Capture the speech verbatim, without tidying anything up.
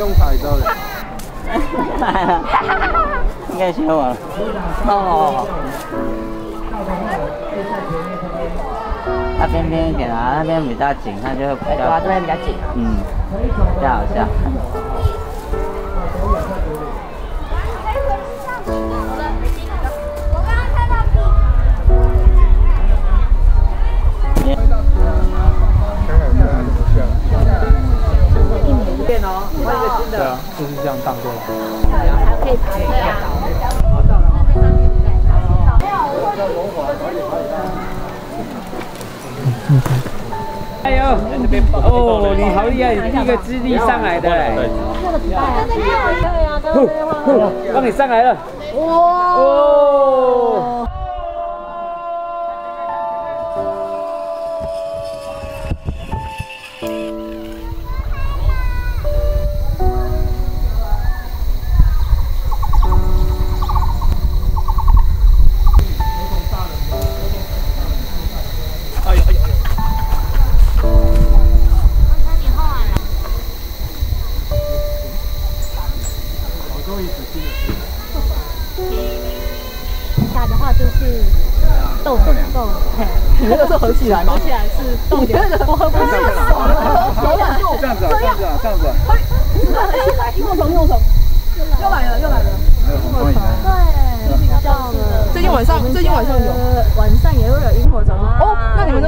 用踩的嘞。 应该学我了。哦。它边边一点啊，那边比较紧，它就比较。 这边比较紧。 嗯，比较好笑。 变哦，换一个新的。 对啊，就是这样荡过来。 还可以爬对啊。 加油！哦，你好厉害，你第一个资历上来的哎。帮你上来了。哇！哦。 下的话就是豆豆豆，你那个是合起来吗？合起来是豆浆，我合不是手， 这样子啊，这样子啊，这样子啊。 来，萤火虫，萤火虫，又来了，又来了。对，比较的。最近晚上，最近晚上有，晚上也会有萤火虫。哦。